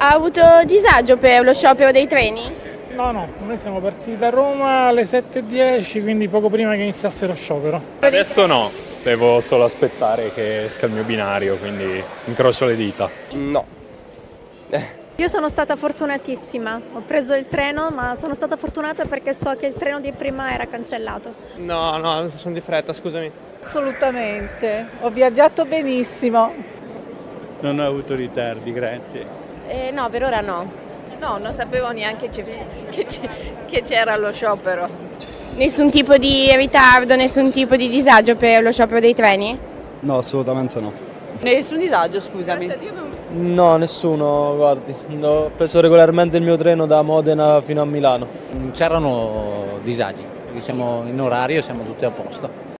Ha avuto disagio per lo sciopero dei treni? No, noi siamo partiti da Roma alle 7:10, quindi poco prima che iniziasse lo sciopero. Adesso no, devo solo aspettare che esca il mio binario, quindi incrocio le dita. No. Io sono stata fortunatissima, ho preso il treno, ma sono stata fortunata perché so che il treno di prima era cancellato. No, sono di fretta, scusami. Assolutamente, ho viaggiato benissimo. Non ho avuto ritardi, grazie. No, per ora no. No, non sapevo neanche che c'era lo sciopero. Nessun tipo di ritardo, nessun tipo di disagio per lo sciopero dei treni? No, assolutamente no. Nessun disagio, scusami. No, nessuno, guardi. Ho preso regolarmente il mio treno da Modena fino a Milano. C'erano disagi, perché siamo in orario e siamo tutti a posto.